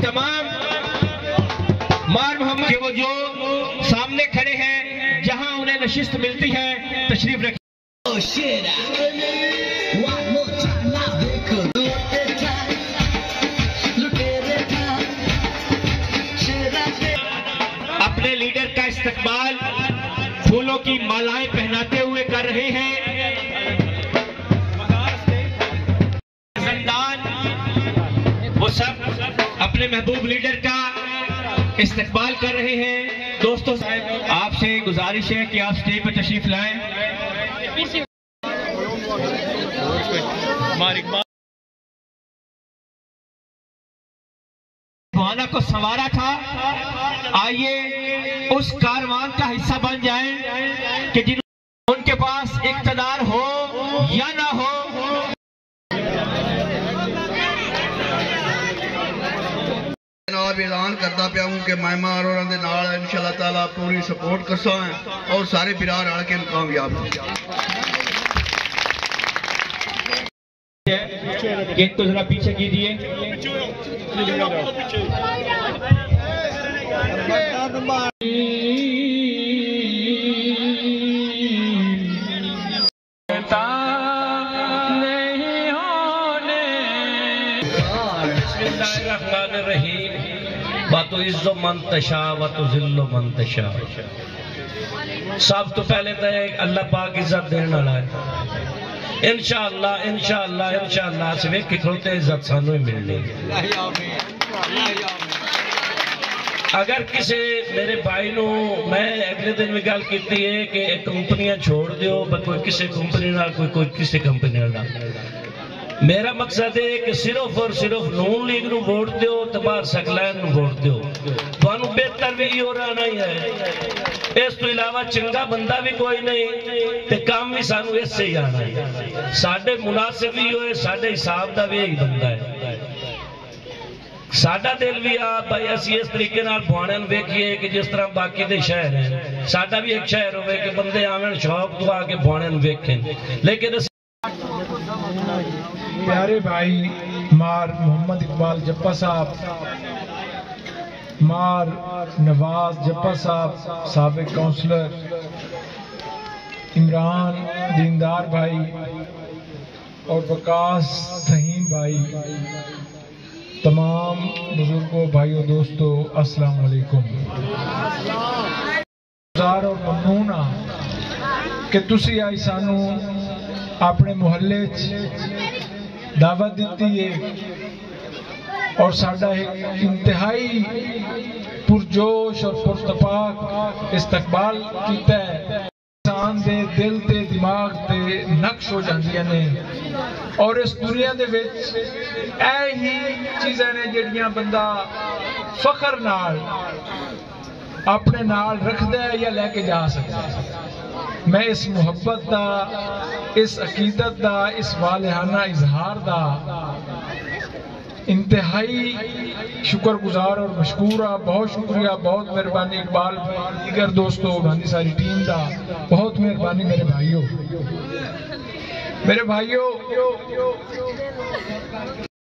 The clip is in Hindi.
तमाम मार मोहम्मद के वो जो सामने खड़े हैं, जहां उन्हें नशिस्त मिलती है, तशरीफ रखें। अपने लीडर का इस्तकबाल फूलों की मालाएं पहनाते हुए कर रहे हैं। वो सब अपने महबूब लीडर का इस्तकबाल कर रहे हैं। दोस्तों, आपसे गुजारिश है कि आप स्टेज पर तशरीफ लाएं। खाना को संवारा था, आइए उस कारवान का हिस्सा बन जाएं कि जिन उनके पास इक़्तिदार हो या ना हो, जनाब ऐलान करता पिया हूं कि मैं मार और इंशाअल्लाह ताला पूरी सपोर्ट करसा है और सारे बिरार रल के कामयाब हो। गेट को जरा पीछे कीजिए। बातो इज्जो मंतशा वतो जिल्लो मंतशा। सब तो पहले तो अल्लाह पाक इज्जत देने वाला है। इंशाअल्लाह इंशाअल्लाह इंशाअल्लाह से खिलोते इज्जत सानू ही मिलनी। अगर किसी मेरे भाई नो मैं अगले दिन भी गल की है कि कंपनियां छोड़ दियो, कोई किसी कंपनी ना कोई किसी कंपनी ना। मेरा मकसद है कि सिर्फ और सिर्फ नून लीग नू वोट दियो तो बाहर सकलैन नू वोट दियो। तुहानू बेहतर भी हो रहा नहीं है, इस तो इलावा चंगा बंदा भी कोई नहीं ते काम भी सानू इससे ही आना है। साडे मुनासिब भी होए, साडे हिसाब दा भी यही बंदा है। साडा दिल भी आ भाई असी इस तरीके नाल बुआणे नू वेखिए कि जिस तरह बाकी दे शहर हैं, साडा भी एक शहर होवे कि बंदे आवन शौक तो आके बुआणे नू वेखें। लेकिन प्यारे भाई मार मोहम्मद इकबाल जप्पा साहब, मार नवाज जप्पा साहब साबिक काउंसलर, इमरान दीनदार भाई और वकास फहीम भाई, तमाम बुजुर्गों भाइयों दोस्तों अस्सलाम वालेकुम। और ममनून कि तुसी आई सानू अपने मुहल्ले दावत दी है और साडा एक इंतहाई पुरजोश और पुरतपाक इस्तकबाल कीता है। इंसान दे दिल ते दिमाग ते नक्श हो जांदियां ने और इस दुनिया दे विच ऐ ही चीज़ां ने जिहड़ियां बंदा फखर नाल अपने नाल रखदा है या लेके जा सकदा है। मैं इस मुहब्बत दा, इस अकीदत दा, इस वालिहाना इजहार दा इंतहाई शुक्रगुजार और मशकूर। बहुत शुक्रिया, बहुत मेहरबानी इकबाल दीगर दोस्तों, गांधी सारी टीम दा बहुत मेहरबानी। मेरे भाइयों